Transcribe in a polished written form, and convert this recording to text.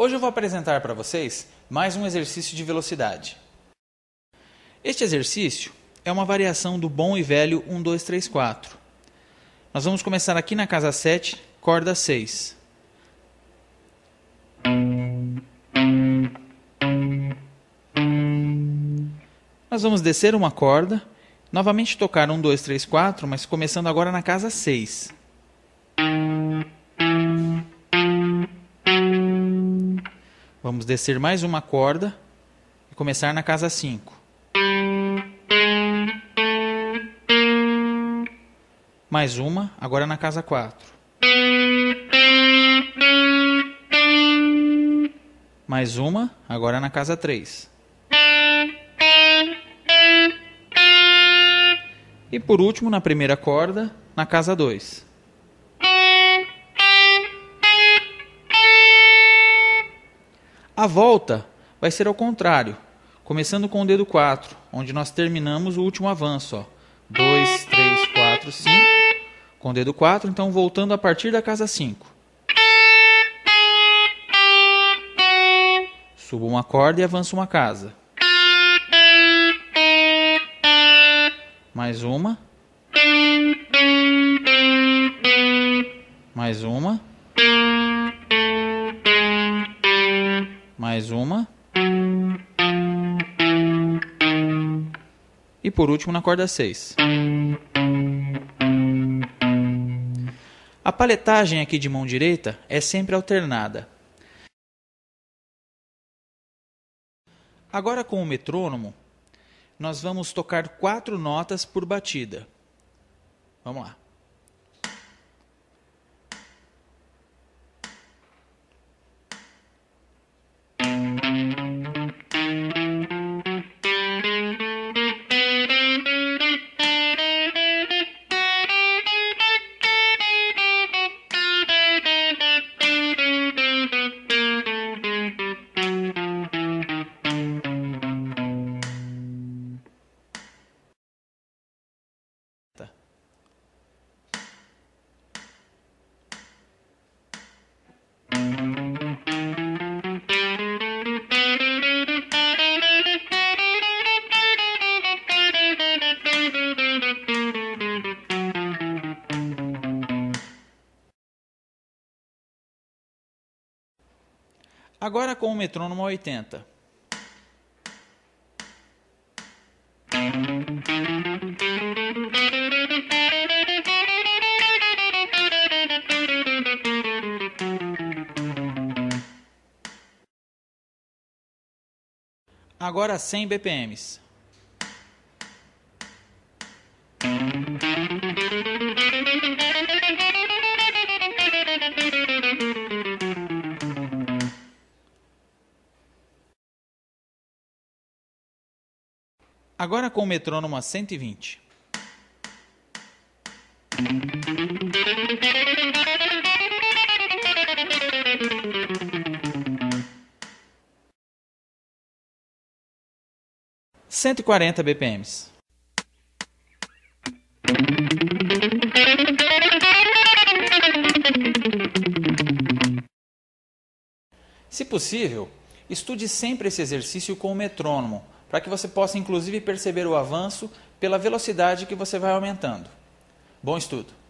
Hoje eu vou apresentar para vocês mais um exercício de velocidade. Este exercício é uma variação do bom e velho 1, 2, 3, 4. Nós vamos começar aqui na casa 7, corda 6. Nós vamos descer uma corda, novamente tocar 1, 2, 3, 4, mas começando agora na casa 6. Vamos descer mais uma corda e começar na casa 5. Mais uma, agora na casa 4. Mais uma, agora na casa 3. E por último, na primeira corda, na casa 2. A volta vai ser ao contrário, começando com o dedo 4, onde nós terminamos o último avanço. 2, 3, 4, 5. Com o dedo 4, então voltando a partir da casa 5. Subo uma corda e avanço uma casa. Mais uma. Mais uma. Mais uma. E por último na corda 6. A paletagem aqui de mão direita é sempre alternada. Agora com o metrônomo, nós vamos tocar 4 notas por batida. Vamos lá. Agora com o metrônomo a 80. Agora 100 BPMs. Agora com o metrônomo a 120. (140 BPMs). Se possível, estude sempre esse exercício com o metrônomo, para que você possa inclusive perceber o avanço pela velocidade que você vai aumentando. Bom estudo!